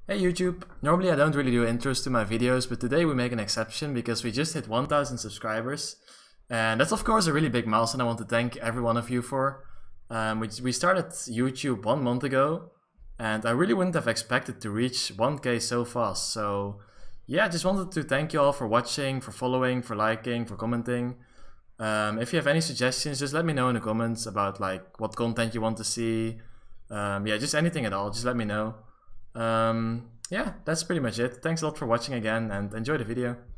Hey YouTube! Normally I don't really do intros to my videos, but today we make an exception because we just hit 1000 subscribers. And that's of course a really big milestone I want to thank every one of you for. We started YouTube 1 month ago, and I really wouldn't have expected to reach 1K so fast. So yeah, I just wanted to thank you all for watching, for following, for liking, for commenting. If you have any suggestions, just let me know in the comments about like what content you want to see. Yeah, just anything at all, just let me know. Yeah, that's pretty much it. Thanks a lot for watching again and enjoy the video.